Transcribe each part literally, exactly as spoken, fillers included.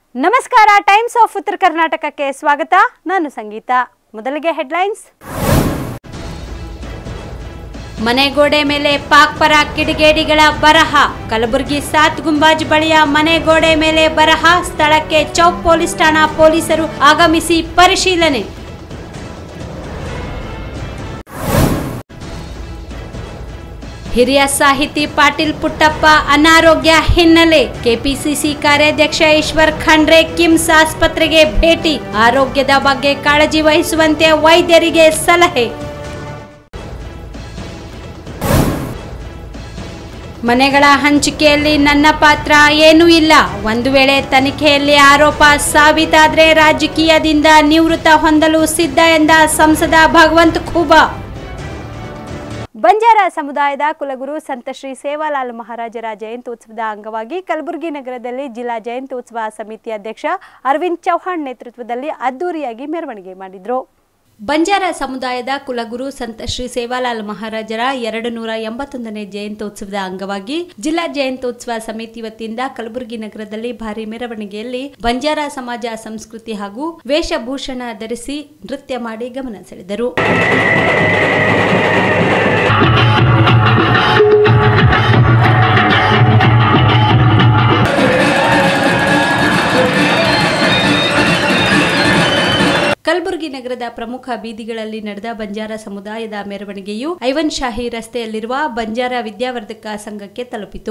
ನಮಸ್ಕಾರ, times of ಉತ್ತರ ಕರ್ನಾಟಕಕ್ಕೆ ಸ್ವಾಗತ. ನಾನು ಸಂಗೀತ. ಮೊದಲಿಗೆ ಹೆಡ್ಲೈನ್ಸ್. ಮನೆಗೋಡೆ ಮೇಲೆ ಪಾಕ್ ಪರ ಕಿಡಿಗೇಡಿಗಳ ಬರಹ. ಕಲಬುರಗಿ ಸಾತ್ ಗುಂಬಾಜ್ ಬಳಿಯ ಮನೆಗೋಡೆ ಮೇಲೆ ಬರಹ. ಸ್ಥಳಕ್ಕೆ ಚೌಕ್ ಪೊಲೀಸ್ ಠಾಣಾ ಪೊಲೀಸರು ಆಗಮಿಸಿ ಪರಿಶೀಲನೆ. ಹಿರಿಯ ಸಾಹಿತಿ ಪಾಟೀಲ್ ಪುಟ್ಟಪ್ಪ ಅನಾರೋಗ್ಯ ಹಿನ್ನೆಲೆ ಕೆಪಿಸಿಸಿ ಕಾರ್ಯಾಧ್ಯಕ್ಷ ಈಶ್ವರ್ ಖಂಡ್ರೆ ಕಿಮ್ಸ್ ಆಸ್ಪತ್ರೆಗೆ ಭೇಟಿ. ಆರೋಗ್ಯದ ಬಗ್ಗೆ ಕಾಳಜಿ ವಹಿಸುವಂತೆ ವೈದ್ಯರಿಗೆ ಸಲಹೆ. ಮನೆಗಳ ಹಂಚಿಕೆಯಲ್ಲಿ ನನ್ನ ಪಾತ್ರ ಏನೂ ಇಲ್ಲ. ಒಂದು ವೇಳೆ ತನಿಖೆಯಲ್ಲಿ ಆರೋಪ ಸಾಬೀತಾದರೆ ರಾಜಕೀಯದಿಂದ ನಿವೃತ್ತ ಹೊಂದಲು ಸಿದ್ಧ ಎಂದ ಸಂಸದ ಭಗವಂತ ಖೂಬಾ. ಬಂಜಾರ ಸಮುದಾಯದ ಕುಲಗುರು ಸಂತ ಶ್ರೀ ಸೇವಾಲಾಲ್ ಮಹಾರಾಜರ ಜಯಂತ್ಯೋತ್ಸವದ ಅಂಗವಾಗಿ ಕಲಬುರಗಿ ನಗರದಲ್ಲಿ ಜಿಲ್ಲಾ ಜಯಂತ್ಯೋತ್ಸವ ಸಮಿತಿ ಅಧ್ಯಕ್ಷ ಅರವಿಂದ್ ಚೌಹಾಣ್ ನೇತೃತ್ವದಲ್ಲಿ ಅದ್ದೂರಿಯಾಗಿ ಮೆರವಣಿಗೆ ಮಾಡಿದರು. ಬಂಜಾರ ಸಮುದಾಯದ ಕುಲಗುರು ಸಂತ ಶ್ರೀ ಸೇವಾಲಾಲ್ ಮಹಾರಾಜರ ಎರಡು ನೂರ ಎಂಬತ್ತೊಂದನೇ ಜಯಂತ್ಯೋತ್ಸವದ ಅಂಗವಾಗಿ ಜಿಲ್ಲಾ ಜಯಂತ್ಯೋತ್ಸವ ಸಮಿತಿ ವತಿಯಿಂದ ಕಲಬುರಗಿ ನಗರದಲ್ಲಿ ಭಾರಿ ಮೆರವಣಿಗೆಯಲ್ಲಿ ಬಂಜಾರ ಸಮಾಜ ಸಂಸ್ಕೃತಿ ಹಾಗೂ ವೇಷಭೂಷಣ ಧರಿಸಿ ನೃತ್ಯ ಮಾಡಿ ಗಮನ ಸೆಳೆದರು. ಕಲಬುರಗಿ ನಗರದ ಪ್ರಮುಖ ಬೀದಿಗಳಲ್ಲಿ ನಡೆದ ಬಂಜಾರ ಸಮುದಾಯದ ಮೆರವಣಿಗೆಯು ಐವನ್ ಶಾಹಿ ರಸ್ತೆಯಲ್ಲಿರುವ ಬಂಜಾರ ವಿದ್ಯಾವರ್ಧಕ ಸಂಘಕ್ಕೆ ತಲುಪಿತು.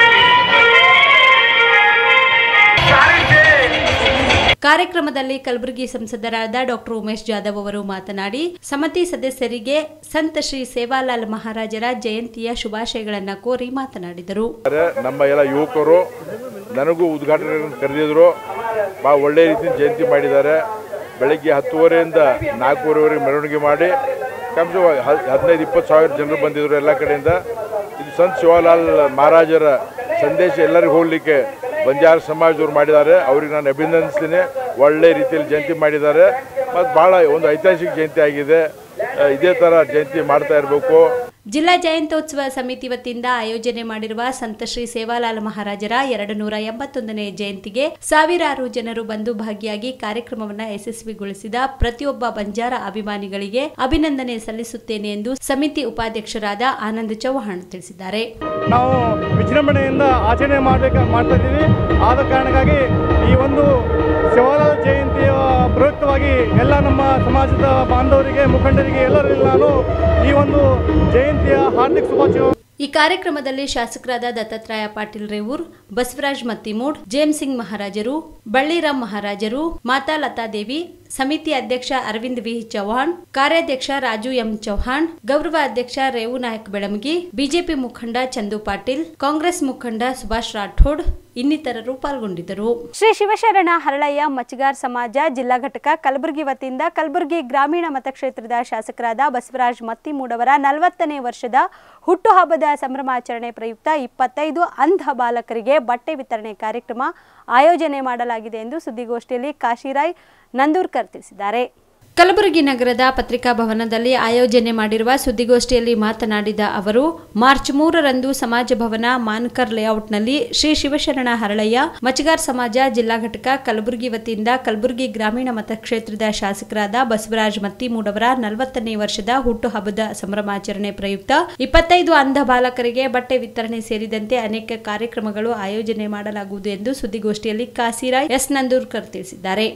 ಕಾರ್ಯಕ್ರಮದಲ್ಲಿ ಕಲಬುರಗಿ ಸಂಸದರಾದ ಡಾಕ್ಟರ್ ಉಮೇಶ್ ಜಾಧವ್ ಅವರು ಮಾತನಾಡಿ ಸಮಿತಿ ಸದಸ್ಯರಿಗೆ ಸಂತ ಶ್ರೀ ಸೇವಾಲಾಲ್ ಮಹಾರಾಜರ ಜಯಂತಿಯ ಶುಭಾಶಯಗಳನ್ನು ಕೋರಿ ಮಾತನಾಡಿದರು. ನಮ್ಮ ಎಲ್ಲ ಯುವಕರು ನನಗೂ ಉದ್ಘಾಟನೆ ಕರೆದಿದ್ರು. ಬಹಳ ಒಳ್ಳೆ ರೀತಿ ಜಯಂತಿ ಮಾಡಿದ್ದಾರೆ. ಬೆಳಗ್ಗೆ ಹತ್ತುವರೆಯಿಂದ ನಾಲ್ಕೂವರೆವರೆಗೆ ಮೆರವಣಿಗೆ ಮಾಡಿ ಕಮ್ಸೆ ಹದಿನೈದು ಇಪ್ಪತ್ತು ಸಾವಿರ ಜನರು ಬಂದಿದ್ರು ಎಲ್ಲ ಕಡೆಯಿಂದ. ಇದು ಸಂತ ಶಿವಲಾಲ್ ಮಹಾರಾಜರ ಸಂದೇಶ ಎಲ್ಲರಿಗೂ ಹೋಗಲಿಕ್ಕೆ ಬಂಜಾರ ಸಮಾಜದವ್ರು ಮಾಡಿದ್ದಾರೆ. ಅವ್ರಿಗೆ ನಾನು ಅಭಿನಂದಿಸ್ತೀನಿ. ಒಳ್ಳೆ ರೀತಿಯಲ್ಲಿ ಜಯಂತಿ ಮಾಡಿದ್ದಾರೆ ಮತ್ತು ಭಾಳ ಒಂದು ಐತಿಹಾಸಿಕ ಜಯಂತಿ ಆಗಿದೆ. ಇದೇ ಥರ ಜಯಂತಿ ಮಾಡ್ತಾ ಇರಬೇಕು. ಜಿಲ್ಲಾ ಜಯಂತ್ಯೋತ್ಸವ ಸಮಿತಿ ವತಿಯಿಂದ ಆಯೋಜನೆ ಮಾಡಿರುವ ಸಂತ ಶ್ರೀ ಸೇವಾಲಾಲ್ ಮಹಾರಾಜರ ಎರಡು ನೂರ ಎಂಬತ್ತೊಂದನೇ ಜಯಂತಿಗೆ ಸಾವಿರಾರು ಜನರು ಬಂದು ಭಾಗಿಯಾಗಿ ಕಾರ್ಯಕ್ರಮವನ್ನು ಯಶಸ್ವಿಗೊಳಿಸಿದ ಪ್ರತಿಯೊಬ್ಬ ಬಂಜಾರ ಅಭಿಮಾನಿಗಳಿಗೆ ಅಭಿನಂದನೆ ಸಲ್ಲಿಸುತ್ತೇನೆ ಎಂದು ಸಮಿತಿ ಉಪಾಧ್ಯಕ್ಷರಾದ ಆನಂದ್ ಚೌಹಾಣ್ ತಿಳಿಸಿದ್ದಾರೆ. ನಾವು ವಿಜೃಂಭಣೆಯಿಂದ ಆಚರಣೆ ಮಾಡಬೇಕು ಮಾಡ್ತಾ ಇದ್ದೀವಿ. ಆದ ಕಾರಣಕ್ಕಾಗಿ ಈ ಒಂದು ಸೇವಾಲಾಲ್ ಜಯಂತಿಯ ಪ್ರಯುಕ್ತವಾಗಿ ಎಲ್ಲ ನಮ್ಮ ಸಮಾಜದ ಬಾಂಧವರಿಗೆ, ಮುಖಂಡರಿಗೆ ಎಲ್ಲರಿಗೂ ನಾನು ಈ ಒಂದು ಜಯಂತಿಯ ಹಾರ್ದಿಕ ಶುಭಾಶಯ. ಈ ಕಾರ್ಯಕ್ರಮದಲ್ಲಿ ಶಾಸಕರಾದ ದತ್ತಾತ್ರೇಯ ಪಾಟೀಲ್ ರೇವೂರ್, ಬಸವರಾಜ್ ಮತ್ತಿಮೂಡ್, ಜೇಮ್ ಸಿಂಗ್ ಮಹಾರಾಜರು, ಬಳ್ಳಿರಾಮ್ ಮಹಾರಾಜರು, ಮಾತಾ ಲತಾದೇವಿ, ಸಮಿತಿ ಅಧ್ಯಕ್ಷ ಅರವಿಂದ್ ವಿ ಚೌಹಾಣ್, ಕಾರ್ಯಾಧ್ಯಕ್ಷ ರಾಜು ಎಂ ಚೌಹಾಣ್, ಗೌರವ ಅಧ್ಯಕ್ಷ ರೇವು ನಾಯಕ್ ಬೆಳಮಗಿ, ಬಿಜೆಪಿ ಮುಖಂಡ ಚಂದು ಪಾಟೀಲ್, ಕಾಂಗ್ರೆಸ್ ಮುಖಂಡ ಸುಭಾಷ್ ರಾಠೋಡ್ ಇನ್ನಿತರರು ಪಾಲ್ಗೊಂಡಿದ್ದರು. ಶ್ರೀ ಶಿವಶರಣ ಹರಳಯ್ಯ ಮಚ್ಚಗಾರ್ ಸಮಾಜ ಜಿಲ್ಲಾ ಘಟಕ ಕಲಬುರಗಿ ವತಿಯಿಂದ ಕಲಬುರಗಿ ಗ್ರಾಮೀಣ ಮತಕ್ಷೇತ್ರದ ಶಾಸಕರಾದ ಬಸವರಾಜ್ ಮತ್ತಿಮೂಡವರ ನಲವತ್ತನೇ ವರ್ಷದ ಹುಟ್ಟುಹಬ್ಬದ ಸಂಭ್ರಮಾಚರಣೆ ಪ್ರಯುಕ್ತ ಇಪ್ಪತ್ತೈದು ಅಂಧ ಬಾಲಕರಿಗೆ ಬಟ್ಟೆ ವಿತರಣೆ ಕಾರ್ಯಕ್ರಮ ಆಯೋಜನೆ ಮಾಡಲಾಗಿದೆ ಎಂದು ಸುದ್ದಿಗೋಷ್ಠಿಯಲ್ಲಿ ಕಾಶಿರಾಯ್ ನಂದೂರ್ಕರ್ ತಿಳಿಸಿದ್ದಾರೆ. ಕಲಬುರಗಿ ನಗರದ ಪತ್ರಿಕಾ ಭವನದಲ್ಲಿ ಆಯೋಜನೆ ಮಾಡಿರುವ ಸುದ್ದಿಗೋಷ್ಠಿಯಲ್ಲಿ ಮಾತನಾಡಿದ ಅವರು, ಮಾರ್ಚ್ ಮೂರರಂದು ಸಮಾಜ ಭವನ ಮಾನ್ಕರ್ ಲೇಔಟ್ನಲ್ಲಿ ಶ್ರೀ ಶಿವಶರಣ ಹರಳಯ್ಯ ಮಚ್ಚಗಾರ್ ಸಮಾಜ ಜಿಲ್ಲಾ ಘಟಕ ಕಲಬುರಗಿ ವತಿಯಿಂದ ಕಲಬುರಗಿ ಗ್ರಾಮೀಣ ಮತಕ್ಷೇತ್ರದ ಶಾಸಕರಾದ ಬಸವರಾಜ್ ಮತ್ತಿಮೂಡವರ ನಲವತ್ತನೇ ವರ್ಷದ ಹುಟ್ಟುಹಬ್ಬದ ಸಂಭ್ರಮಾಚರಣೆ ಪ್ರಯುಕ್ತ ಇಪ್ಪತ್ತೈದು ಅಂಧ ಬಾಲಕರಿಗೆ ಬಟ್ಟೆ ವಿತರಣೆ ಸೇರಿದಂತೆ ಅನೇಕ ಕಾರ್ಯಕ್ರಮಗಳು ಆಯೋಜನೆ ಮಾಡಲಾಗುವುದು ಎಂದು ಸುದ್ದಿಗೋಷ್ಠಿಯಲ್ಲಿ ಕಾಸಿರಾಯ್ ಎಸ್ ನಂದೂರ್ಕರ್ ತಿಳಿಸಿದ್ದಾರೆ.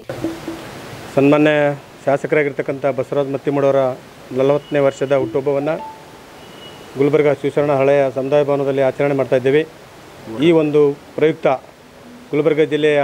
ಸನ್ಮಾನ್ಯ ಶಾಸಕರಾಗಿರ್ತಕ್ಕಂಥ ಬಸವರಾಜ್ ಮತ್ತಿಮೂಡವರ ನಲವತ್ತನೇ ವರ್ಷದ ಹುಟ್ಟುಹಬ್ಬವನ್ನು ಗುಲ್ಬರ್ಗ ಶಿವಶರಣ ಹಳೆಯ ಸಮುದಾಯ ಭವನದಲ್ಲಿ ಆಚರಣೆ ಮಾಡ್ತಾ ಇದ್ದೇವೆ. ಈ ಒಂದು ಪ್ರಯುಕ್ತ ಗುಲ್ಬರ್ಗ ಜಿಲ್ಲೆಯ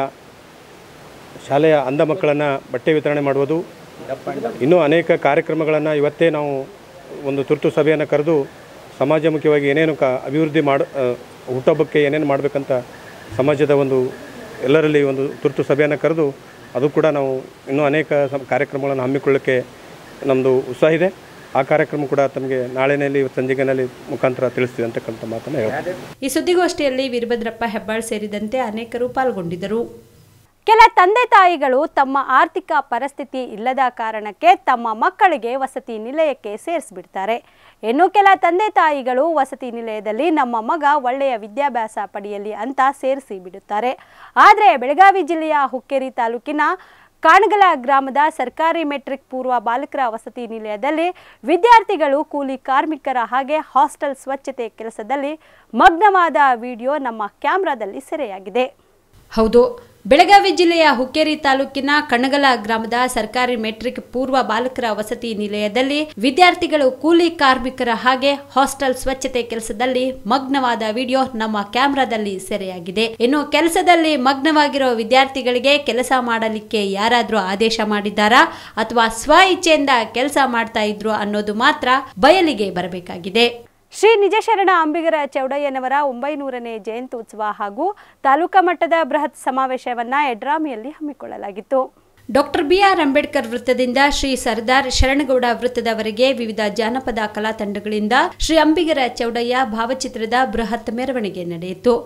ಶಾಲೆಯ ಅಂಧ ಮಕ್ಕಳನ್ನು ಬಟ್ಟೆ ವಿತರಣೆ ಮಾಡುವುದು, ಇನ್ನೂ ಅನೇಕ ಕಾರ್ಯಕ್ರಮಗಳನ್ನು ಇವತ್ತೇ ನಾವು ಒಂದು ತುರ್ತು ಸಭೆಯನ್ನು ಕರೆದು ಸಮಾಜಮುಖಿಯಾಗಿ ಏನೇನು ಕ ಅಭಿವೃದ್ಧಿ ಮಾಡ ಹುಟ್ಟುಹಬ್ಬಕ್ಕೆ ಏನೇನು ಮಾಡಬೇಕಂತ ಸಮಾಜದ ಒಂದು ಎಲ್ಲರಲ್ಲಿ ಒಂದು ತುರ್ತು ಸಭೆಯನ್ನು ಕರೆದು ಅದು ಕೂಡ ನಾವು ಇನ್ನೂ ಅನೇಕ ಕಾರ್ಯಕ್ರಮಗಳನ್ನು ಹಮ್ಮಿಕೊಳ್ಳಕ್ಕೆ ನಮ್ಮದು ಉತ್ಸಾಹ ಇದೆ. ಆ ಕಾರ್ಯಕ್ರಮ ಕೂಡ ತಮಗೆ ನಾಳೆನಲ್ಲಿ ಸಂಜೆನಲ್ಲಿ ಮುಖಾಂತರ ತಿಳಿಸ್ತೀವಿ ಅಂತಕ್ಕಂಥ ಮಾತನ್ನು ಹೇಳ್ತಾರೆ. ಈ ಸುದ್ದಿಗೋಷ್ಠಿಯಲ್ಲಿ ವೀರಭದ್ರಪ್ಪ ಹೆಬ್ಬಾಳ್ ಸೇರಿದಂತೆ ಅನೇಕರು ಪಾಲ್ಗೊಂಡಿದ್ದರು. ಕೆಲ ತಂದೆ ತಾಯಿಗಳು ತಮ್ಮ ಆರ್ಥಿಕ ಪರಿಸ್ಥಿತಿ ಇಲ್ಲದ ಕಾರಣಕ್ಕೆ ತಮ್ಮ ಮಕ್ಕಳಿಗೆ ವಸತಿ ನಿಲಯಕ್ಕೆ ಸೇರಿಸಿಬಿಡ್ತಾರೆ. ಇನ್ನು ಕೆಲ ತಂದೆ ತಾಯಿಗಳು ವಸತಿ ನಿಲಯದಲ್ಲಿ ನಮ್ಮ ಮಗ ಒಳ್ಳೆಯ ವಿದ್ಯಾಭ್ಯಾಸ ಪಡೆಯಲಿ ಅಂತ ಸೇರಿಸಿ ಬಿಡುತ್ತಾರೆ. ಆದರೆ ಬೆಳಗಾವಿ ಜಿಲ್ಲೆಯ ಹುಕ್ಕೇರಿ ತಾಲೂಕಿನ ಕಾಣಗಲ ಗ್ರಾಮದ ಸರ್ಕಾರಿ ಮೆಟ್ರಿಕ್ ಪೂರ್ವ ಬಾಲಕರ ವಸತಿ ನಿಲಯದಲ್ಲಿ ವಿದ್ಯಾರ್ಥಿಗಳು ಕೂಲಿ ಕಾರ್ಮಿಕರ ಹಾಗೆ ಹಾಸ್ಟೆಲ್ ಸ್ವಚ್ಛತೆ ಕೆಲಸದಲ್ಲಿ ಮಗ್ನವಾದ ವಿಡಿಯೋ ನಮ್ಮ ಕ್ಯಾಮೆರಾದಲ್ಲಿ ಸೆರೆಯಾಗಿದೆ. ಹೌದು, ಬೆಳಗಾವಿ ಜಿಲ್ಲೆಯ ಹುಕ್ಕೇರಿ ತಾಲೂಕಿನ ಕಣಗಲ ಗ್ರಾಮದ ಸರ್ಕಾರಿ ಮೆಟ್ರಿಕ್ ಪೂರ್ವ ಬಾಲಕರ ವಸತಿ ನಿಲಯದಲ್ಲಿ ವಿದ್ಯಾರ್ಥಿಗಳು ಕೂಲಿ ಕಾರ್ಮಿಕರ ಹಾಗೆ ಹಾಸ್ಟೆಲ್ ಸ್ವಚ್ಛತೆ ಕೆಲಸದಲ್ಲಿ ಮಗ್ನವಾದ ವಿಡಿಯೋ ನಮ್ಮ ಕ್ಯಾಮೆರಾದಲ್ಲಿ ಸೆರೆಯಾಗಿದೆ. ಇನ್ನು ಕೆಲಸದಲ್ಲಿ ಮಗ್ನವಾಗಿರೋ ವಿದ್ಯಾರ್ಥಿಗಳಿಗೆ ಕೆಲಸ ಮಾಡಲಿಕ್ಕೆ ಯಾರಾದ್ರೂ ಆದೇಶ ಮಾಡಿದ್ದಾರಾ ಅಥವಾ ಸ್ವ ಇಚ್ಛೆಯಿಂದ ಕೆಲಸ ಮಾಡ್ತಾ ಇದ್ರು ಅನ್ನೋದು ಮಾತ್ರ ಬಯಲಿಗೆ ಬರಬೇಕಾಗಿದೆ. ಶ್ರೀ ನಿಜಶರಣ ಅಂಬಿಗರ ಚೌಡಯ್ಯನವರ ಒಂಬೈನೂರನೇ ಜಯಂತ್ಯುತ್ಸವ ಹಾಗೂ ತಾಲೂಕಾ ಮಟ್ಟದ ಬೃಹತ್ ಸಮಾವೇಶವನ್ನ ಯಡ್ರಾಮಿಯಲ್ಲಿ ಹಮ್ಮಿಕೊಳ್ಳಲಾಗಿತ್ತು. ಡಾಕ್ಟರ್ ಬಿ ಆರ್ ಅಂಬೇಡ್ಕರ್ ವೃತ್ತದಿಂದ ಶ್ರೀ ಸರ್ದಾರ್ ಶರಣಗೌಡ ವೃತ್ತದವರೆಗೆ ವಿವಿಧ ಜಾನಪದ ಕಲಾ ತಂಡಗಳಿಂದ ಶ್ರೀ ಅಂಬಿಗರ ಚೌಡಯ್ಯ ಭಾವಚಿತ್ರದ ಬೃಹತ್ ಮೆರವಣಿಗೆ ನಡೆಯಿತು.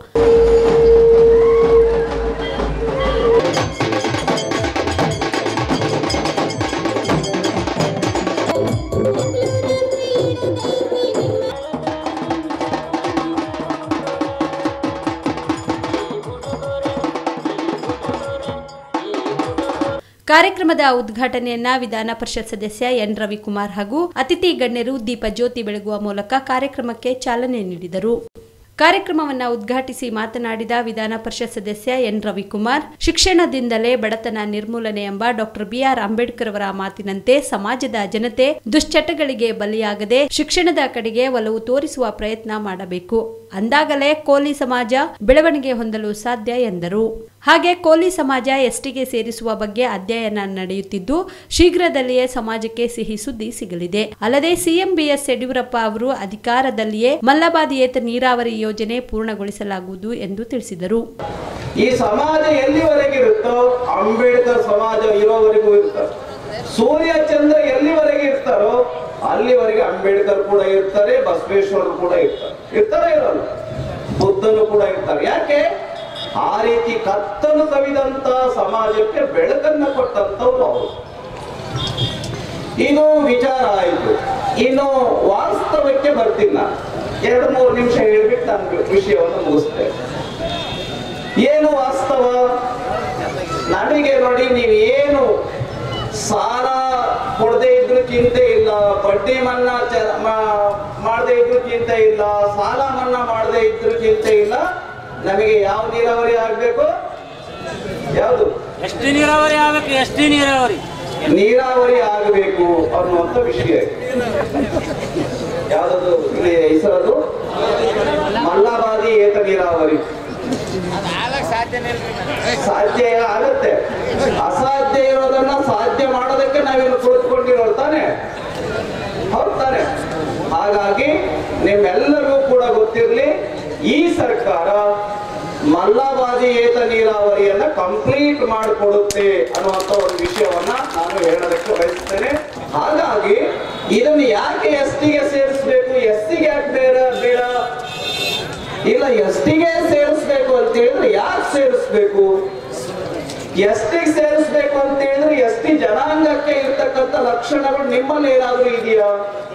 ಕಾರ್ಯಕ್ರಮದ ಉದ್ಘಾಟನೆಯನ್ನ ವಿಧಾನ ಪರಿಷತ್ ಸದಸ್ಯ ಎನ್ ರವಿಕುಮಾರ್ ಹಾಗೂ ಅತಿಥಿ ಗಣ್ಯರು ದೀಪ ಜ್ಯೋತಿ ಬೆಳಗುವ ಮೂಲಕ ಕಾರ್ಯಕ್ರಮಕ್ಕೆ ಚಾಲನೆ ನೀಡಿದರು. ಕಾರ್ಯಕ್ರಮವನ್ನು ಉದ್ಘಾಟಿಸಿ ಮಾತನಾಡಿದ ವಿಧಾನ ಪರಿಷತ್ ಸದಸ್ಯ ಎನ್ ರವಿಕುಮಾರ್, ಶಿಕ್ಷಣದಿಂದಲೇ ಬಡತನ ನಿರ್ಮೂಲನೆ ಎಂಬ ಡಾಕ್ಟರ್ ಬಿ ಆರ್ ಅಂಬೇಡ್ಕರ್ ಅವರ ಮಾತಿನಂತೆ ಸಮಾಜದ ಜನತೆ ದುಶ್ಚಟಗಳಿಗೆ ಬಲಿಯಾಗದೆ ಶಿಕ್ಷಣದ ಕಡೆಗೆ ಒಲವು ತೋರಿಸುವ ಪ್ರಯತ್ನ ಮಾಡಬೇಕು. ಅಂದಾಗಲೇ ಕೋಲಿ ಸಮಾಜ ಬೆಳವಣಿಗೆ ಹೊಂದಲು ಸಾಧ್ಯ ಎಂದರು. ಹಾಗೆ ಕೋಲಿ ಸಮಾಜ ಎಸ್ಟಿಗೆ ಸೇರಿಸುವ ಬಗ್ಗೆ ಅಧ್ಯಯನ ನಡೆಯುತ್ತಿದ್ದು ಶೀಘ್ರದಲ್ಲಿಯೇ ಸಮಾಜಕ್ಕೆ ಸಿಹಿ ಸುದ್ದಿ ಸಿಗಲಿದೆ. ಅಲ್ಲದೆ ಸಿಎಂ ಬಿಎಸ್ ಯಡಿಯೂರಪ್ಪ ಅವರು ಅಧಿಕಾರದಲ್ಲಿಯೇ ಮಲ್ಲಬಾದಿಯೇತ ನೀರಾವರಿ ಯೋಜನೆ ಪೂರ್ಣಗೊಳಿಸಲಾಗುವುದು ಎಂದು ತಿಳಿಸಿದರು. ಈ ಸಮಾಜ ಎಲ್ಲಿವರೆಗಿರುತ್ತೋ ಅಂಬೇಡ್ಕರ್ ಸಮಾಜ ಇರೋವರೆಗೂ ಇರ್ತಾರೆ. ಸೂರ್ಯ ಚಂದ್ರ ಎಲ್ಲಿವರೆಗೆ ಇರ್ತಾರೋ ಅಲ್ಲಿವರೆಗೆ ಅಂಬೇಡ್ಕರ್ ಕೂಡ ಇರ್ತಾರೆ, ಬಸವೇಶ್ವರರು ಕೂಡ ಇರ್ತಾರೆ. ಇರ್ತಾರೆ ಇರೋಲ್ಲ, ಬುದ್ಧನು ಕೂಡ ಇರ್ತಾರೆ. ಯಾಕೆ? ಆ ರೀತಿ ಕತ್ತಲು ಕವಿದಂತ ಸಮಾಜಕ್ಕೆ ಬೆಳಕನ್ನ ಕೊಟ್ಟಂತವ್ರು ಅವರು. ಇದು ವಿಚಾರ ಆಯಿತು. ಇನ್ನು ವಾಸ್ತವಕ್ಕೆ ಬರ್ತಿಲ್ಲ. ಎರಡು ಮೂರು ನಿಮಿಷ ಹೇಳ್ಬಿಟ್ಟು ನಾನು ವಿಷಯವನ್ನು ಮುಗಿಸ್ತೇನೆ. ಏನು ವಾಸ್ತವ? ನಮಗೆ ನೋಡಿ, ನೀವೇನು ಸಾಲ ಕೊಡದೇ ಇದ್ರು ಚಿಂತೆ ಇಲ್ಲ, ಬಡ್ಡಿ ಮನ್ನಾ ಮಾಡದೇ ಇದ್ರು ಚಿಂತೆ ಇಲ್ಲ, ಸಾಲ ಮನ್ನಾ ಮಾಡದೇ ಇದ್ರು ಚಿಂತೆ ಇಲ್ಲ. ನಮಗೆ ಯಾವ ನೀರಾವರಿ ಆಗ್ಬೇಕು? ಯಾವುದು? ಎಷ್ಟಿ ನೀರಾವರಿ ಆಗಬೇಕು. ಎಷ್ಟಿ ನೀರಾವರಿ ನೀರಾವರಿ ಆಗಬೇಕು ಅನ್ನುವಂತ ವಿಷಯ. ಯಾವ್ದು ಹೆಸರದು? ಮಲ್ಲಬಾದಿ ಏತ ನೀರಾವರಿ. ಸಾಧ್ಯ ಆಗತ್ತೆ. ಅಸಾಧ್ಯ ಇರೋದನ್ನ ಸಾಧ್ಯ ಮಾಡೋದಕ್ಕೆ ನಾವೇನು ಕುಳಿತುಕೊಂಡಿರೋರು ತಾನೆ? ಹೌದು ತಾನೆ? ಹಾಗಾಗಿ ನಿಮ್ಮೆಲ್ಲರಿಗೂ ಕೂಡ ಗೊತ್ತಿರಲಿ, ಈ ಸರ್ಕಾರ ಮಲ್ಲಬಾದಿ ಏತ ನೀರಾವರಿಯನ್ನ ಕಂಪ್ಲೀಟ್ ಮಾಡಿಕೊಡುತ್ತೆ ಅನ್ನುವಂತ ಒಂದು ವಿಷಯವನ್ನ ನಾನು ಹೇಳೋದಕ್ಕೆ ಬಯಸ್ತೇನೆ. ಹಾಗಾಗಿ ಇದನ್ನು ಯಾಕೆ ಎಸ್ ಟಿಗೆ ಸೇರಿಸ್ಬೇಕು, ಎಸ್ ಟಿಗೆ ಯಾಕೆ ಬೇಡ ಬೇಡ ಇಲ್ಲ, ಎಸ್ ಟಿಗೆ ಸೇರಿಸ್ಬೇಕು ಅಂತ ಹೇಳಿದ್ರೆ ಯಾಕೆ ಸೇರಿಸ್ಬೇಕು? ಎಸ್ ಟಿಗೆ ಸೇರಿಸ್ಬೇಕು ಅಂತ ಹೇಳಿದ್ರೆ ಎಸ್ ಟಿ ಜನಾಂಗಕ್ಕೆ ಇರ್ತಕ್ಕಂಥ ಲಕ್ಷಣಗಳು ನಿಮ್ಮಲ್ಲಿ ಏನಾದ್ರೂ ಇದೆಯಾ?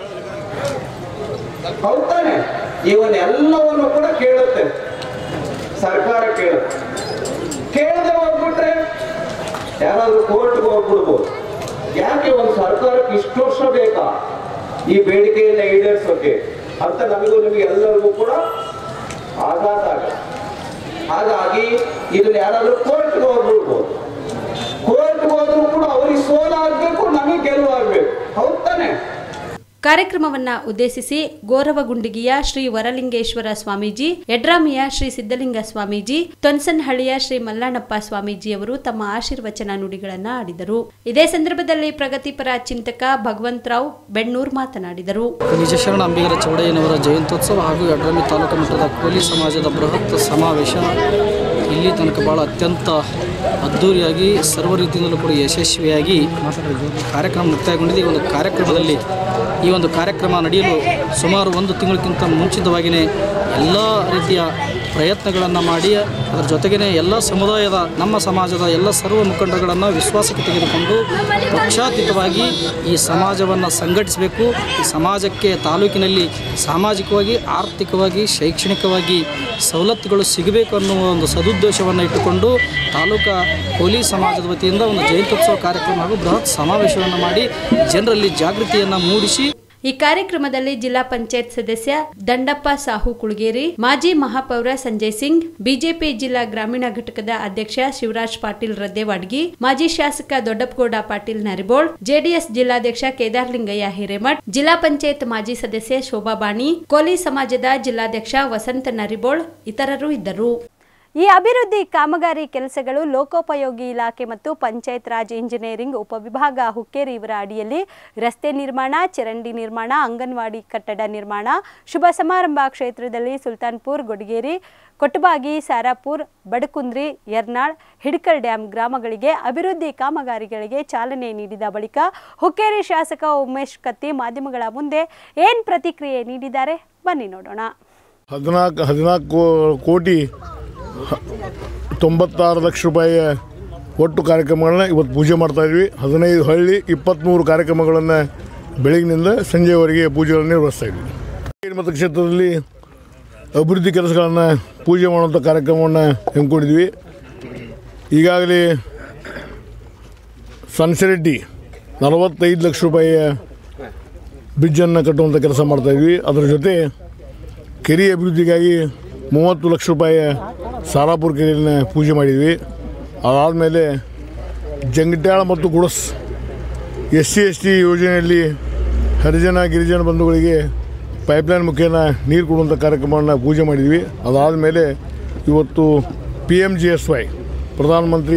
ಹೌದಾನೆ? ಇವನ್ನೆಲ್ಲವನ್ನು ಕೂಡ ಕೇಳುತ್ತೆ ಸರ್ಕಾರ. ಕೇಳುತ್ತೆ. ಕೇಳದೆ ಹೋಗ್ಬಿಟ್ರೆ ಯಾರಾದ್ರೂ ಕೋರ್ಟ್ಗೆ ಹೋಗ್ಬಿಡ್ಬೋದು. ಯಾಕೆ ಒಂದು ಸರ್ಕಾರಕ್ಕೆ ಇಷ್ಟು ವರ್ಷ ಬೇಕಾ ಈ ಬೇಡಿಕೆಯನ್ನ ಈಡೇರಿಸೋಕೆ ಅಂತ ನಮಗೂ ನಿಮಗೆ ಎಲ್ಲರಿಗೂ ಕೂಡ ಆಘಾತ ಆಗುತ್ತೆ. ಹಾಗಾಗಿ ಇದನ್ನ ಯಾರಾದ್ರೂ ಕೋರ್ಟ್ಗೆ ಹೋಗ್ಬಿಡ್ಬೋದು. ಕೋರ್ಟ್ಗೆ ಹೋದ್ರೂ ಕೂಡ ಅವ್ರಿಗೆ ಸೋಲಾಗಬೇಕು, ನಮಗೆ ಗೆಲುವಾಗಬೇಕು. ಹೌದು ತಾನೆ? ಕಾರ್ಯಕ್ರಮವನ್ನ ಉದ್ದೇಶಿಸಿ ಗೋರವಗುಂಡಿಗಿಯ ಶ್ರೀ ವರಲಿಂಗೇಶ್ವರ ಸ್ವಾಮೀಜಿ, ಯಡ್ರಾಮಿಯ ಶ್ರೀ ಸಿದ್ದಲಿಂಗ ಸ್ವಾಮೀಜಿ, ತೊನ್ಸನಹಳ್ಳಿಯ ಶ್ರೀ ಮಲ್ಲಣ್ಣಪ್ಪ ಸ್ವಾಮೀಜಿಯವರು ತಮ್ಮ ಆಶೀರ್ವಚನ ನುಡಿಗಳನ್ನು ಆಡಿದರು. ಇದೇ ಸಂದರ್ಭದಲ್ಲಿ ಪ್ರಗತಿಪರ ಚಿಂತಕ ಭಗವಂತರಾವ್ ಬೆಣ್ಣೂರ್ ಮಾತನಾಡಿದರು. ನಿಜಶರಣ ಅಂಬಿಗರ ಚೌಡಯ್ಯನವರ ಜಯಂತ್ಯೋತ್ಸವ ಹಾಗೂ ಯಡ್ರಾಮಿ ತಾಲೂಕು ಮಟ್ಟದ ಕೋಲಿ ಸಮಾಜದ ಬೃಹತ್ ಸಮಾವೇಶ ಇಲ್ಲಿ ತನಕ ಭಾಳ ಅತ್ಯಂತ ಅದ್ಧೂರಿಯಾಗಿ ಸರ್ವ ರೀತಿಯಿಂದಲೂ ಕೂಡ ಯಶಸ್ವಿಯಾಗಿ ಕಾರ್ಯಕ್ರಮ ಮುಕ್ತಾಯಗೊಂಡಿದೆ. ಈ ಒಂದು ಕಾರ್ಯಕ್ರಮದಲ್ಲಿ ಈ ಒಂದು ಕಾರ್ಯಕ್ರಮ ನಡೆಯಲು ಸುಮಾರು ಒಂದು ತಿಂಗಳಕ್ಕಿಂತ ಮುಂಚಿತವಾಗಿಯೇ ಎಲ್ಲ ರೀತಿಯ ಪ್ರಯತ್ನಗಳನ್ನು ಮಾಡಿ ಅದರ ಜೊತೆಗೇ ಎಲ್ಲ ಸಮುದಾಯದ ನಮ್ಮ ಸಮಾಜದ ಎಲ್ಲ ಸರ್ವ ಮುಖಂಡಗಳನ್ನು ವಿಶ್ವಾಸಕ್ಕೆ ತೆಗೆದುಕೊಂಡು ಪಕ್ಷಾತೀತವಾಗಿ ಈ ಸಮಾಜವನ್ನು ಸಂಘಟಿಸಬೇಕು. ಈ ಸಮಾಜಕ್ಕೆ ತಾಲೂಕಿನಲ್ಲಿ ಸಾಮಾಜಿಕವಾಗಿ, ಆರ್ಥಿಕವಾಗಿ, ಶೈಕ್ಷಣಿಕವಾಗಿ ಸವಲತ್ತುಗಳು ಸಿಗಬೇಕು ಅನ್ನುವ ಒಂದು ಸದುದ್ದೇಶವನ್ನು ಇಟ್ಟುಕೊಂಡು ತಾಲೂಕಾ ಕೋಲಿ ಸಮಾಜದ ವತಿಯಿಂದ ಒಂದು ಜಯಂತ್ಯೋತ್ಸವ ಕಾರ್ಯಕ್ರಮ ಹಾಗೂ ಬೃಹತ್ ಸಮಾವೇಶವನ್ನು ಮಾಡಿ ಜನರಲ್ಲಿ ಜಾಗೃತಿಯನ್ನು ಮೂಡಿಸಿ ಈ ಕಾರ್ಯಕ್ರಮದಲ್ಲಿ ಜಿಲ್ಲಾ ಪಂಚಾಯತ್ ಸದಸ್ಯ ದಂಡಪ್ಪ ಸಾಹು ಕುಳಗೇರಿ, ಮಾಜಿ ಮಹಾಪೌರ ಸಂಜಯ್ ಸಿಂಗ್, ಬಿಜೆಪಿ ಜಿಲ್ಲಾ ಗ್ರಾಮೀಣ ಘಟಕದ ಅಧ್ಯಕ್ಷ ಶಿವರಾಜ್ ಪಾಟೀಲ್ ರದ್ದೇವಾಡ್ಗಿ, ಮಾಜಿ ಶಾಸಕ ದೊಡ್ಡಪ್ಪಗೌಡ ಪಾಟೀಲ್ ನರಿಬೋಳ್, ಜೆಡಿಎಸ್ ಜಿಲ್ಲಾಧ್ಯಕ್ಷ ಕೇದಾರ್ಲಿಂಗಯ್ಯ ಹಿರೇಮಠ್, ಜಿಲ್ಲಾ ಪಂಚಾಯತ್ ಮಾಜಿ ಸದಸ್ಯೆ ಶೋಭಾ ಬಾಣಿ, ಕೋಲಿ ಸಮಾಜದ ಜಿಲ್ಲಾಧ್ಯಕ್ಷ ವಸಂತ ನರಿಬೋಳ್ ಇತರರು ಇದ್ದರು. ಈ ಅಭಿವೃದ್ಧಿ ಕಾಮಗಾರಿ ಕೆಲಸಗಳು ಲೋಕೋಪಯೋಗಿ ಇಲಾಖೆ ಮತ್ತು ಪಂಚಾಯತ್ ರಾಜ್ ಇಂಜಿನಿಯರಿಂಗ್ ಉಪವಿಭಾಗ ಹುಕ್ಕೇರಿ ಇವರ ಅಡಿಯಲ್ಲಿ ರಸ್ತೆ ನಿರ್ಮಾಣ, ಚರಂಡಿ ನಿರ್ಮಾಣ, ಅಂಗನವಾಡಿ ಕಟ್ಟಡ ನಿರ್ಮಾಣ, ಶುಭ ಸಮಾರಂಭ ಕ್ಷೇತ್ರದಲ್ಲಿ ಸುಲ್ತಾನ್ಪುರ್, ಗೊಡಗೇರಿ, ಕೊಟ್ಟಬಾಗಿ, ಸಾರಾಪುರ್, ಬಡಕುಂದ್ರಿ, ಯರ್ನಾಳ್, ಹಿಡ್ಕಲ್ ಡ್ಯಾಂ ಗ್ರಾಮಗಳಿಗೆ ಅಭಿವೃದ್ಧಿ ಕಾಮಗಾರಿಗಳಿಗೆ ಚಾಲನೆ ನೀಡಿದ ಬಳಿಕ ಹುಕ್ಕೇರಿ ಶಾಸಕ ಉಮೇಶ್ ಕತ್ತಿ ಮಾಧ್ಯಮಗಳ ಮುಂದೆ ಏನ್ ಪ್ರತಿಕ್ರಿಯೆ ನೀಡಿದ್ದಾರೆ ಬನ್ನಿ ನೋಡೋಣ. ಹದಿನಾಲ್ಕು ಹದಿನಾಲ್ಕು ಕೋಟಿ ತೊಂಬತ್ತಾರು ಲಕ್ಷ ರೂಪಾಯಿಯ ಒಟ್ಟು ಕಾರ್ಯಕ್ರಮಗಳನ್ನ ಇವತ್ತು ಪೂಜೆ ಮಾಡ್ತಾಯಿದ್ವಿ. ಹದಿನೈದು ಹಳ್ಳಿ ಇಪ್ಪತ್ತ್ಮೂರು ಕಾರ್ಯಕ್ರಮಗಳನ್ನು ಬೆಳಗಿನಿಂದ ಸಂಜೆವರೆಗೆ ಪೂಜೆಗಳನ್ನು ನಿರ್ವಹಿಸ್ತಾಯಿದ್ವಿ. ಮತಕ್ಷೇತ್ರದಲ್ಲಿ ಅಭಿವೃದ್ಧಿ ಕೆಲಸಗಳನ್ನು ಪೂಜೆ ಮಾಡುವಂಥ ಕಾರ್ಯಕ್ರಮವನ್ನು ಹಮ್ಮಿಕೊಂಡಿದ್ವಿ. ಈಗಾಗಲೇ ಸನ್ಸೆರೆಡ್ಡಿ ನಲವತ್ತೈದು ಲಕ್ಷ ರೂಪಾಯಿಯ ಬ್ರಿಡ್ಜನ್ನು ಕಟ್ಟುವಂಥ ಕೆಲಸ ಮಾಡ್ತಾಯಿದ್ವಿ. ಅದರ ಜೊತೆ ಕೆರೆ ಅಭಿವೃದ್ಧಿಗಾಗಿ ಮೂವತ್ತು ಲಕ್ಷ ರೂಪಾಯಿಯ ಸಾರಾಪುರ ಕೆರೆಯನ್ನು ಪೂಜೆ ಮಾಡಿದ್ವಿ. ಅದಾದಮೇಲೆ ಜಂಗಟ್ಯಾಳ ಮತ್ತು Gudas S C S T ಯೋಜನೆಯಲ್ಲಿ ಹರಿಜನ ಗಿರಿಜನ ಬಂಧುಗಳಿಗೆ ಪೈಪ್ಲೈನ್ ಮುಖೇನ ನೀರು ಕೊಡುವಂಥ ಕಾರ್ಯಕ್ರಮವನ್ನು ಪೂಜೆ ಮಾಡಿದ್ವಿ. ಅದಾದಮೇಲೆ ಇವತ್ತು P M G S Y ಪ್ರಧಾನಮಂತ್ರಿ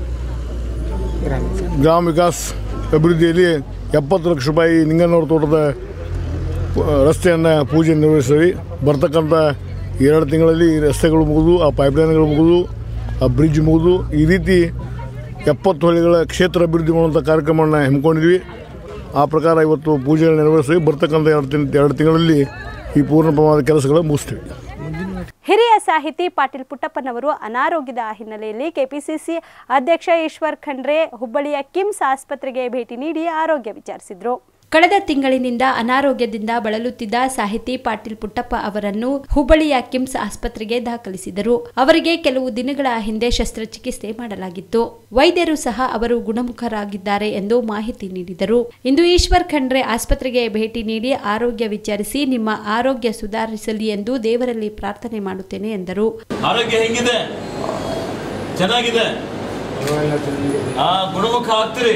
ಗ್ರಾಮ ವಿಕಾಸ್ ಅಭಿವೃದ್ಧಿಯಲ್ಲಿ ಎಪ್ಪತ್ತು ಲಕ್ಷ ರೂಪಾಯಿ ನಿಂಗನವರ ತೋಟದ ರಸ್ತೆಯನ್ನು ಪೂಜೆ ನಿರ್ವಹಿಸ್ತೀವಿ. ಬರ್ತಕ್ಕಂಥ ಎರಡು ತಿಂಗಳಲ್ಲಿ ರಸ್ತೆಗಳು ಮುಗಿದು, ಆ ಪೈಪ್ಲೈನ್ಗಳು ಮುಗಿದು, ಆ ಬ್ರಿಡ್ಜ್ ಮುಗಿದು, ಈ ರೀತಿ ಎಪ್ಪತ್ತು ಹಳ್ಳಿಗಳ ಕ್ಷೇತ್ರ ಅಭಿವೃದ್ಧಿ ಮಾಡುವಂಥ ಕಾರ್ಯಕ್ರಮವನ್ನು ಹಮ್ಮಿಕೊಂಡಿದ್ವಿ. ಆ ಪ್ರಕಾರ ಇವತ್ತು ಪೂಜೆಗಳು ನೆರವೇರಿಸಿ ಬರ್ತಕ್ಕಂಥ ಎರಡು ತಿಂಗ್ ಎರಡು ತಿಂಗಳಲ್ಲಿ ಈ ಪೂರ್ಣ ಪ್ರಮಾಣದ ಕೆಲಸಗಳು ಮುಗಿಸ್ತೀವಿ. ಹಿರಿಯ ಸಾಹಿತಿ ಪಾಟೀಲ್ ಪುಟ್ಟಪ್ಪನವರು ಅನಾರೋಗ್ಯದ ಹಿನ್ನೆಲೆಯಲ್ಲಿ ಕೆಪಿಸಿಸಿ ಅಧ್ಯಕ್ಷ ಈಶ್ವರ್ ಖಂಡ್ರೆ ಹುಬ್ಬಳ್ಳಿಯ ಕಿಮ್ಸ್ ಆಸ್ಪತ್ರೆಗೆ ಭೇಟಿ ನೀಡಿ ಆರೋಗ್ಯ ವಿಚಾರಿಸಿದರು. ಕಳೆದ ತಿಂಗಳಿನಿಂದ ಅನಾರೋಗ್ಯದಿಂದ ಬಳಲುತ್ತಿದ್ದ ಸಾಹಿತಿ ಪಾಟೀಲ್ ಪುಟ್ಟಪ್ಪ ಅವರನ್ನು ಹುಬ್ಬಳ್ಳಿಯ ಕಿಮ್ಸ್ ಆಸ್ಪತ್ರೆಗೆ ದಾಖಲಿಸಿದರು. ಅವರಿಗೆ ಕೆಲವು ದಿನಗಳ ಹಿಂದೆ ಶಸ್ತ್ರಚಿಕಿತ್ಸೆ ಮಾಡಲಾಗಿತ್ತು. ವೈದ್ಯರು ಸಹ ಅವರು ಗುಣಮುಖರಾಗಿದ್ದಾರೆ ಎಂದು ಮಾಹಿತಿ ನೀಡಿದರು. ಇಂದು ಈಶ್ವರ್ ಖಂಡ್ರೆ ಆಸ್ಪತ್ರೆಗೆ ಭೇಟಿ ನೀಡಿ ಆರೋಗ್ಯ ವಿಚಾರಿಸಿ ನಿಮ್ಮ ಆರೋಗ್ಯ ಸುಧಾರಿಸಲಿ ಎಂದು ದೇವರಲ್ಲಿ ಪ್ರಾರ್ಥನೆ ಮಾಡುತ್ತೇನೆ ಎಂದರು. ಆರೋಗ್ಯ ಹೆಂಗಿದೆ? ಚೆನ್ನಾಗಿದೆ. ಆ ಗುಣಮುಖ ಆಗ್ತೀರಿ.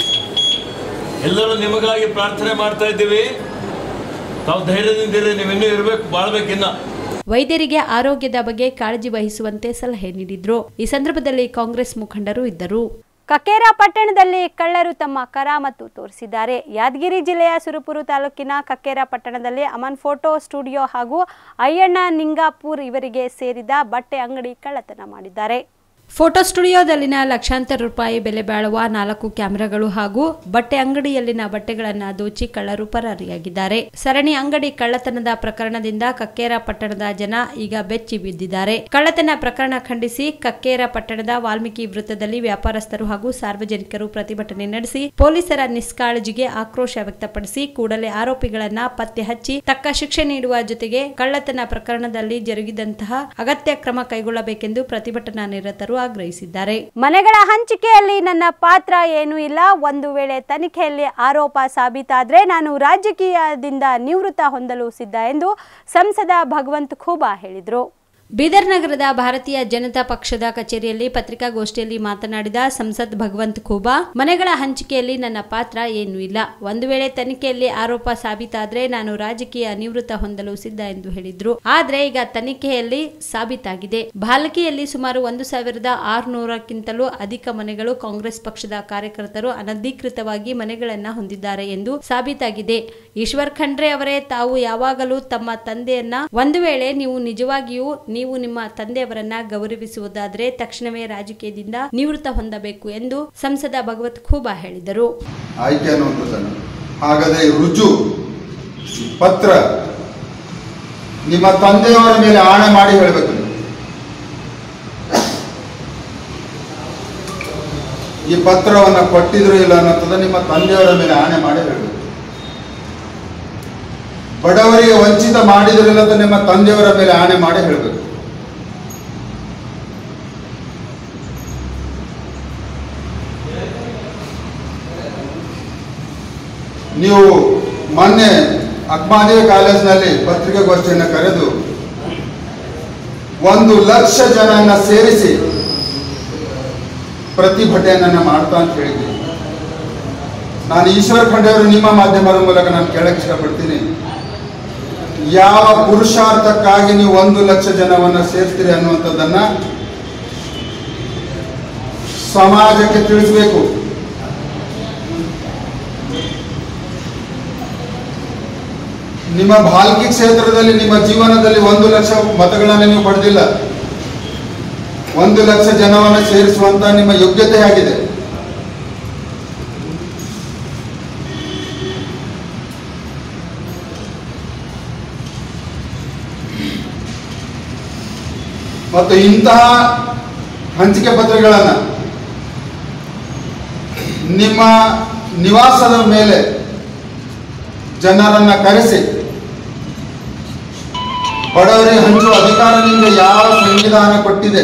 ಎಲ್ಲರೂ ನಿಮಗಾಗಿ ಪ್ರಾರ್ಥನೆ ಮಾಡ್ತಾ ಇದ್ದೀವಿ. ತಾವು ಧೈರ್ಯದಿಂದಿರಿ, ನೀವಿನ್ನೂ ಇರಬೇಕು, ಬಾಳ್ಬೇಕಿನ್ನ. ವೈದ್ಯರಿಗೆ ಆರೋಗ್ಯದ ಬಗ್ಗೆ ಕಾಳಜಿ ವಹಿಸುವಂತೆ ಸಲಹೆ ನೀಡಿದ್ರು. ಈ ಸಂದರ್ಭದಲ್ಲಿ ಕಾಂಗ್ರೆಸ್ ಮುಖಂಡರು ಇದ್ದರು. ಕಕ್ಕೇರ ಪಟ್ಟಣದಲ್ಲಿ ಕಳ್ಳರು ತಮ್ಮ ಕರಾಮತ್ತು ತೋರಿಸಿದ್ದಾರೆ. ಯಾದಗಿರಿ ಜಿಲ್ಲೆಯ ಸುರಪುರ ತಾಲೂಕಿನ ಕಕ್ಕೇರ ಪಟ್ಟಣದಲ್ಲಿ ಅಮನ್ ಫೋಟೋ ಸ್ಟುಡಿಯೋ ಹಾಗೂ ಅಯ್ಯಣ್ಣ ನಿಂಗಾಪುರ್ ಇವರಿಗೆ ಸೇರಿದ ಬಟ್ಟೆ ಅಂಗಡಿ ಕಳ್ಳತನ ಮಾಡಿದ್ದಾರೆ. ಫೋಟೋ ಸ್ಟುಡಿಯೋದಲ್ಲಿನ ಲಕ್ಷಾಂತರ ರೂಪಾಯಿ ಬೆಲೆ ಬಾಳುವ ನಾಲ್ಕು ಕ್ಯಾಮೆರಾಗಳು ಹಾಗೂ ಬಟ್ಟೆ ಅಂಗಡಿಯಲ್ಲಿನ ಬಟ್ಟೆಗಳನ್ನು ದೋಚಿ ಕಳ್ಳರು ಪರಾರಿಯಾಗಿದ್ದಾರೆ. ಸರಣಿ ಅಂಗಡಿ ಕಳ್ಳತನದ ಪ್ರಕರಣದಿಂದ ಕಕ್ಕೇರ ಪಟ್ಟಣದ ಜನ ಈಗ ಬೆಚ್ಚಿ ಬಿದ್ದಿದ್ದಾರೆ. ಕಳ್ಳತನ ಪ್ರಕರಣ ಖಂಡಿಸಿ ಕಕ್ಕೇರ ಪಟ್ಟಣದ ವಾಲ್ಮೀಕಿ ವೃತ್ತದಲ್ಲಿ ವ್ಯಾಪಾರಸ್ಥರು ಹಾಗೂ ಸಾರ್ವಜನಿಕರು ಪ್ರತಿಭಟನೆ ನಡೆಸಿ ಪೊಲೀಸರ ನಿಷ್ಕಾಳಜಿಗೆ ಆಕ್ರೋಶ ವ್ಯಕ್ತಪಡಿಸಿ ಕೂಡಲೇ ಆರೋಪಿಗಳನ್ನ ಪತ್ತೆ ಹಚ್ಚಿ ತಕ್ಕ ಶಿಕ್ಷೆ ನೀಡುವ ಜೊತೆಗೆ ಕಳ್ಳತನ ಪ್ರಕರಣದಲ್ಲಿ ಜರುಗಿದಂತಹ ಅಗತ್ಯ ಕ್ರಮ ಕೈಗೊಳ್ಳಬೇಕೆಂದು ಪ್ರತಿಭಟನಾ ನಿರತರು ಆಗ್ರಹಿಸಿದ್ದಾರೆ. ಮನೆಗಳ ಹಂಚಿಕೆಯಲ್ಲಿ ನನ್ನ ಪಾತ್ರ ಏನೂ ಇಲ್ಲ. ಒಂದು ವೇಳೆ ತನಿಖೆಯಲ್ಲಿ ಆರೋಪ ಸಾಬೀತಾದ್ರೆ ನಾನು ರಾಜಕೀಯದಿಂದ ನಿವೃತ್ತ ಹೊಂದಲು ಸಿದ್ಧ ಎಂದು ಸಂಸದ ಭಗವಂತ ಖೂಬಾ ಹೇಳಿದರು. ಬೀದರ್ ನಗರದ ಭಾರತೀಯ ಜನತಾ ಪಕ್ಷದ ಕಚೇರಿಯಲ್ಲಿ ಪತ್ರಿಕಾಗೋಷ್ಠಿಯಲ್ಲಿ ಮಾತನಾಡಿದ ಸಂಸದ್ ಭಗವಂತ ಖೂಬಾ, ಮನೆಗಳ ಹಂಚಿಕೆಯಲ್ಲಿ ನನ್ನ ಪಾತ್ರ ಏನೂ ಇಲ್ಲ. ಒಂದು ವೇಳೆ ತನಿಖೆಯಲ್ಲಿ ಆರೋಪ ಸಾಬೀತಾದ್ರೆ ನಾನು ರಾಜಕೀಯ ನಿವೃತ್ತ ಹೊಂದಲು ಸಿದ್ಧ ಎಂದು ಹೇಳಿದ್ರು. ಆದ್ರೆ ಈಗ ತನಿಖೆಯಲ್ಲಿ ಸಾಬೀತಾಗಿದೆ. ಭಾಲ್ಕಿಯಲ್ಲಿ ಸುಮಾರು ಒಂದು ಸಾವಿರದ ಆರುನೂರಕ್ಕಿಂತಲೂ ಅಧಿಕ ಮನೆಗಳು ಕಾಂಗ್ರೆಸ್ ಪಕ್ಷದ ಕಾರ್ಯಕರ್ತರು ಅನಧಿಕೃತವಾಗಿ ಮನೆಗಳನ್ನ ಹೊಂದಿದ್ದಾರೆ ಎಂದು ಸಾಬೀತಾಗಿದೆ. ಈಶ್ವರ್ ಖಂಡ್ರೆ ಅವರೇ ತಾವು ಯಾವಾಗಲೂ ತಮ್ಮ ತಂದೆಯನ್ನ ಒಂದು ವೇಳೆ ನೀವು ನಿಜವಾಗಿಯೂ ನೀವು ನಿಮ್ಮ ತಂದೆಯವರನ್ನ ಗೌರವಿಸುವುದಾದರೆ ತಕ್ಷಣವೇ ರಾಜಕೀಯದಿಂದ ನಿವೃತ್ತ ಹೊಂದಬೇಕು ಎಂದು ಸಂಸದ ಭಗವತ್ ಖೂಬಾ ಹೇಳಿದರು. ಆಯ್ಕೆ ಅನ್ನುವಂಥದ್ದನ್ನು ಹಾಗಾದರೆ ರುಜು ಪತ್ರ ನಿಮ್ಮ ತಂದೆಯವರ ಮೇಲೆ ಆಣೆ ಮಾಡಿ ಹೇಳಬೇಕು. ಈ ಪತ್ರವನ್ನು ಕೊಟ್ಟಿದ್ರು ಇಲ್ಲ ಅನ್ನೋಂಥದ್ದು ನಿಮ್ಮ ತಂದೆಯವರ ಮೇಲೆ ಆಣೆ ಮಾಡಿ ಹೇಳಬೇಕು. ಬಡವರಿಗೆ ವಂಚಿತ ಮಾಡಿದ್ರು ಇಲ್ಲ ಅಂತ ನಿಮ್ಮ ತಂದೆಯವರ ಮೇಲೆ ಆಣೆ ಮಾಡಿ ಹೇಳಬೇಕು. ನೀವು ಮೊನ್ನೆ ಅಕ್ಮಾದೇವಿ ಕಾಲೇಜಿನಲ್ಲಿ ಪತ್ರಿಕಾಗೋಷ್ಠಿಯನ್ನು ಕರೆದು ಒಂದು ಲಕ್ಷ ಜನನ್ನ ಸೇರಿಸಿ ಪ್ರತಿಭಟನೆಯನ್ನ ಮಾಡ್ತಾ ಅಂತ ಹೇಳಿದ್ದೀನಿ. ನಾನು ಈಶ್ವರ ಖಂಡ್ರೆ ಅವರು ನಿಮ್ಮ ಮಾಧ್ಯಮದ ಮೂಲಕ ನಾನು ಕೇಳಕ್ಕೆ ಇಷ್ಟಪಡ್ತೀನಿ, ಯಾವ ಪುರುಷಾರ್ಥಕ್ಕಾಗಿ ನೀವು ಒಂದು ಲಕ್ಷ ಜನವನ್ನ ಸೇರಿಸ್ತೀರಿ ಅನ್ನುವಂಥದ್ದನ್ನ ಸಮಾಜಕ್ಕೆ ತಿಳಿಸಬೇಕು. ನಿಮ್ಮ ಭಾಲ್ಕಿ ಕ್ಷೇತ್ರದಲ್ಲಿ ನಿಮ್ಮ ಜೀವನದಲ್ಲಿ ಒಂದು ಲಕ್ಷ ಮತಗಳನ್ನು ನೀವು ಪಡೆದಿಲ್ಲ. ಒಂದು ಲಕ್ಷ ಜನವನ್ನು ಸೇರಿಸುವಂತ ನಿಮ್ಮ ಯೋಗ್ಯತೆ ಆಗಿದೆ. ಮತ್ತು ಇಂತಹ ಹಂಚಿಕೆ ಪತ್ರಗಳನ್ನು ನಿಮ್ಮ ನಿವಾಸದ ಮೇಲೆ ಜನರನ್ನ ಕರೆಸಿ ಬಡವರಿಗೆ ಹಂಚುವ ಅಧಿಕಾರ ನಿಮಗೆ ಯಾವ ಸಂವಿಧಾನ ಕೊಟ್ಟಿದೆ?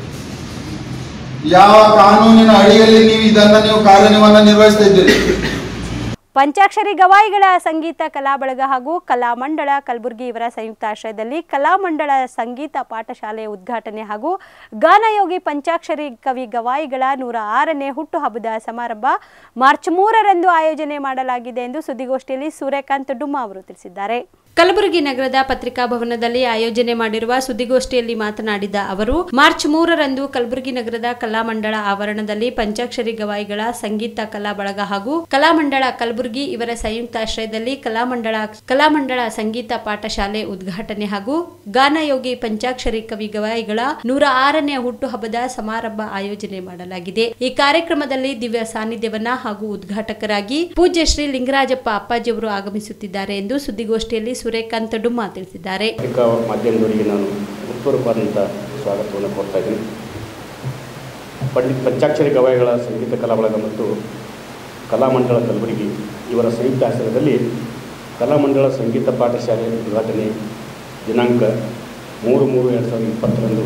ಯಾವ ಕಾನೂನಿನ ಅಡಿಯಲ್ಲಿ ನೀವು ಇದನ್ನ ನೀವು ಕಾರ್ಯವನ್ನು ನಿರ್ವಹಿಸ್ತಾ ಇದ್ದೀರಿ? ಪಂಚಾಕ್ಷರಿ ಗವಾಯಿಗಳ ಸಂಗೀತ ಕಲಾ ಬಳಗ ಹಾಗೂ ಕಲಾ ಮಂಡಳ ಕಲಬುರಗಿ ಇವರ ಸಂಯುಕ್ತ ಆಶ್ರಯದಲ್ಲಿ ಕಲಾ ಮಂಡಳ ಸಂಗೀತ ಪಾಠಶಾಲೆ ಉದ್ಘಾಟನೆ ಹಾಗೂ ಗಾನಯೋಗಿ ಪಂಚಾಕ್ಷರಿ ಕವಿ ಗವಾಯಿಗಳ ನೂರ ಆರನೇ ಹುಟ್ಟುಹಬ್ಬದ ಸಮಾರಂಭ ಮಾರ್ಚ್ ಮೂರರಂದು ಆಯೋಜನೆ ಮಾಡಲಾಗಿದೆ ಎಂದು ಸುದ್ದಿಗೋಷ್ಠಿಯಲ್ಲಿ ಸೂರ್ಯಕಾಂತ್ ಡುಮ್ಮಾ ಅವರು ತಿಳಿಸಿದ್ದಾರೆ. ಕಲಬುರಗಿ ನಗರದ ಪತ್ರಿಕಾ ಭವನದಲ್ಲಿ ಆಯೋಜನೆ ಮಾಡಿರುವ ಸುದ್ದಿಗೋಷ್ಠಿಯಲ್ಲಿ ಮಾತನಾಡಿದ ಅವರು, ಮಾರ್ಚ್ ಮೂರರಂದು ಕಲಬುರಗಿ ನಗರದ ಕಲಾಮಂಡಳ ಆವರಣದಲ್ಲಿ ಪಂಚಾಕ್ಷರಿ ಗವಾಯಿಗಳ ಸಂಗೀತ ಕಲಾ ಬಳಗ ಹಾಗೂ ಕಲಾಮಂಡಳ ಕಲಬುರಗಿ ಇವರ ಸಂಯುಕ್ತಾಶ್ರಯದಲ್ಲಿ ಕಲಾಮಂಡಳ ಕಲಾಮಂಡಳ ಸಂಗೀತ ಪಾಠಶಾಲೆ ಉದ್ಘಾಟನೆ ಹಾಗೂ ಗಾನಯೋಗಿ ಪಂಚಾಕ್ಷರಿ ಕವಿ ಗವಾಯಿಗಳ ನೂರ ಆರನೇ ಹುಟ್ಟುಹಬ್ಬದ ಸಮಾರಂಭ ಆಯೋಜನೆ ಮಾಡಲಾಗಿದೆ. ಈ ಕಾರ್ಯಕ್ರಮದಲ್ಲಿ ದಿವ್ಯ ಸಾನ್ನಿಧ್ಯವನ್ನ ಹಾಗೂ ಉದ್ಘಾಟಕರಾಗಿ ಪೂಜ್ಯ ಶ್ರೀ ಲಿಂಗರಾಜಪ್ಪ ಅಪ್ಪಾಜಿಯವರು ಆಗಮಿಸುತ್ತಿದ್ದಾರೆ ಎಂದು ಸುದ್ದಿಗೋಷ್ಠಿಯಲ್ಲಿ ಸೂರ್ಯಕಾಂತ್ ಡುಮ್ಮಾ ತಿಳಿಸಿದ್ದಾರೆ. ಮಾಧ್ಯಮದವರಿಗೆ ನಾನು ಹೃತ್ಪೂರ್ವಕವಾದಂಥ ಸ್ವಾಗತವನ್ನು ಕೊಡ್ತಾ ಇದ್ದೀನಿ. ಪಂಡಿತ್ ಪಂಚಾಕ್ಷರಿ ಗವಾಯಿಗಳ ಸಂಗೀತ ಕಲಾ ಬಳಗ ಮತ್ತು ಕಲಾಮಂಡಳ ಕಲಬುರಗಿ ಇವರ ಸಂಯುಕ್ತ ಆಶ್ರಯದಲ್ಲಿ ಕಲಾಮಂಡಳ ಸಂಗೀತ ಪಾಠಶಾಲೆ ಉದ್ಘಾಟನೆ ದಿನಾಂಕ ಮೂರು ಮೂರು ಎರಡು ಸಾವಿರದ ಇಪ್ಪತ್ತರಂದು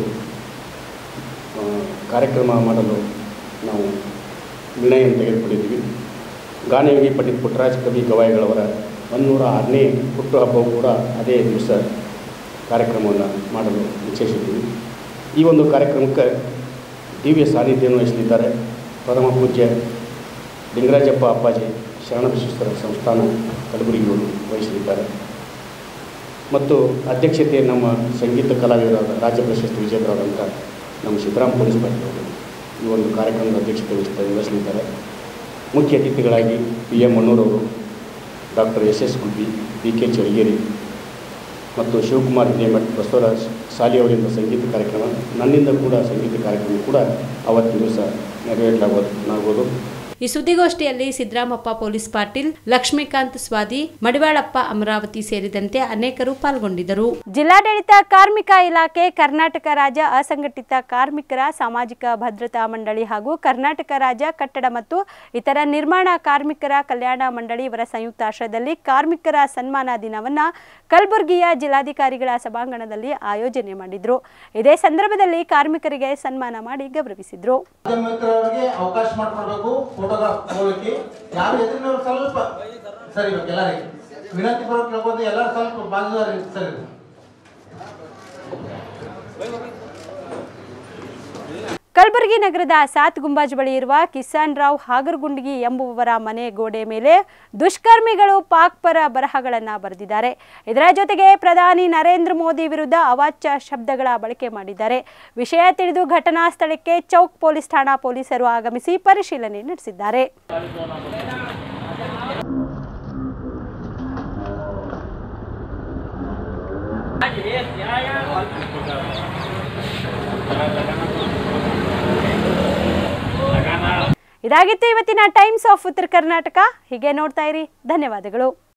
ಕಾರ್ಯಕ್ರಮ ಮಾಡಲು ನಾವು ನಿರ್ಣಯವನ್ನು ತೆಗೆದುಕೊಂಡಿದ್ದೀವಿ. ಗಾನಯೋಗಿ ಪಂಡಿತ್ ಪುಟ್ಟರಾಜ ಕವಿ ಗವಾಯಿಗಳವರ ಒಂದೂರ ಆರನೇ ಹುಟ್ಟುಹಬ್ಬವು ಕೂಡ ಅದೇ ದಿವಸ ಕಾರ್ಯಕ್ರಮವನ್ನು ಮಾಡಲು ನಿಶ್ಚಯಿಸಿದ್ದೀವಿ. ಈ ಒಂದು ಕಾರ್ಯಕ್ರಮಕ್ಕೆ ದಿವ್ಯ ಸಾನ್ನಿಧ್ಯವನ್ನು ವಹಿಸಲಿದ್ದಾರೆ ಪರಮ ಪೂಜ್ಯ ಲಿಂಗರಾಜಪ್ಪ ಅಪ್ಪಾಜಿ ಶರಣ ಬಸವೇಶ್ವರ ಸಂಸ್ಥಾನ ಕಲಬುರಗಿಯವರು ವಹಿಸಲಿದ್ದಾರೆ ಮತ್ತು ಅಧ್ಯಕ್ಷತೆ ನಮ್ಮ ಸಂಗೀತ ಕಲಾವಿದರಾದ ರಾಜ್ಯ ಪ್ರಶಸ್ತಿ ವಿಜೇತರಾದಂಥ ನಮ್ಮ ಸಿದ್ದರಾಮ ಪೊಲೀಸ್ ಪಾಟೀಲ್ ಅವರು ಈ ಒಂದು ಕಾರ್ಯಕ್ರಮದ ಅಧ್ಯಕ್ಷತೆ ವಹಿಸ್ತಾ ವಹಿಸಲಿದ್ದಾರೆ. ಮುಖ್ಯ ಅತಿಥಿಗಳಾಗಿ ಪಿ ಎಂ ಮಣ್ಣೂರವರು, doctor S S Gubbi, B K Chalageri ಮತ್ತು ಶಿವಕುಮಾರ್ ಹಿರೇಮಠ್, ಬಸವರಾಜ್ ಸಾಲಿ ಅವರಿಂದ ಸಂಗೀತ ಕಾರ್ಯಕ್ರಮ, ನನ್ನಿಂದ ಕೂಡ ಸಂಗೀತ ಕಾರ್ಯಕ್ರಮ ಕೂಡ ಅವತ್ತಿನ ದಿವಸ ನೆರವೇರಲಾಗುವುದು. ಈ ಸುದ್ದಿಗೋಷ್ಠಿಯಲ್ಲಿ ಸಿದ್ದರಾಮಪ್ಪ ಪೊಲೀಸ್ ಪಾಟೀಲ್, ಲಕ್ಷ್ಮೀಕಾಂತ್ ಸ್ವಾದಿ, ಮಡಿವಾಳಪ್ಪ ಅಮರಾವತಿ ಸೇರಿದಂತೆ ಅನೇಕರು ಪಾಲ್ಗೊಂಡಿದ್ದರು. ಜಿಲ್ಲಾಡಳಿತ ಕಾರ್ಮಿಕ ಇಲಾಖೆ, ಕರ್ನಾಟಕ ರಾಜ್ಯ ಅಸಂಘಟಿತ ಕಾರ್ಮಿಕರ ಸಾಮಾಜಿಕ ಭದ್ರತಾ ಮಂಡಳಿ ಹಾಗೂ ಕರ್ನಾಟಕ ರಾಜ್ಯ ಕಟ್ಟಡ ಮತ್ತು ಇತರ ನಿರ್ಮಾಣ ಕಾರ್ಮಿಕರ ಕಲ್ಯಾಣ ಮಂಡಳಿ ಇವರ ಸಂಯುಕ್ತ ಆಶ್ರಯದಲ್ಲಿ ಕಾರ್ಮಿಕರ ಸನ್ಮಾನ ದಿನವನ್ನ ಕಲಬುರಗಿಯ ಜಿಲ್ಲಾಧಿಕಾರಿಗಳ ಸಭಾಂಗಣದಲ್ಲಿ ಆಯೋಜನೆ ಮಾಡಿದ್ರು. ಇದೇ ಸಂದರ್ಭದಲ್ಲಿ ಕಾರ್ಮಿಕರಿಗೆ ಸನ್ಮಾನ ಮಾಡಿ ಗೌರವಿಸಿದ್ರು. ಅವಕಾಶ ಮಾಡಿಕೊಡ್ಬೇಕು. ಫೋಟೋಗ್ರಾಫ್ ತಗೊಳ್ಳಿಕ್ಕೆ ಯಾರು ಎದುರಿನವ್ರು ಸ್ವಲ್ಪ ಸರಿ ಬೇಕು. ಎಲ್ಲರಿಗೆ ವಿನಂತಿ ಪೂರ್ವಕ ಕೇಳ್ಬೋದು, ಎಲ್ಲರೂ ಸ್ವಲ್ಪ ಬಾಜುದಾರಿ ಸರಿ. ಕಲಬುರಗಿ ನಗರದ ಸಾತ್ ಗುಂಬಾಜ್ ಬಳಿ ಇರುವ ಕಿಸಾನ್ ರಾವ್ ಹಾಗರಗುಂಡಗಿ ಎಂಬುವವರ ಮನೆ ಗೋಡೆ ಮೇಲೆ ದುಷ್ಕರ್ಮಿಗಳು ಪಾಕ್ ಪರ ಬರಹಗಳನ್ನು ಬರೆದಿದ್ದಾರೆ. ಇದರ ಜೊತೆಗೆ ಪ್ರಧಾನಿ ನರೇಂದ್ರ ಮೋದಿ ವಿರುದ್ಧ ಅವಾಚ್ಯ ಶಬ್ದಗಳ ಬಳಕೆ ಮಾಡಿದ್ದಾರೆ. ವಿಷಯ ತಿಳಿದು ಘಟನಾ ಸ್ಥಳಕ್ಕೆ ಚೌಕ್ ಪೊಲೀಸ್ ಠಾಣಾ ಪೊಲೀಸರು ಆಗಮಿಸಿ ಪರಿಶೀಲನೆ ನಡೆಸಿದ್ದಾರೆ. ಇದಾಗಿತ್ತು ಇವತ್ತಿನ ಟೈಮ್ಸ್ ಆಫ್ ಉತ್ತರ ಕರ್ನಾಟಕ. ಹೀಗೆ ನೋಡ್ತಾ ಇರಿ. ಧನ್ಯವಾದಗಳು.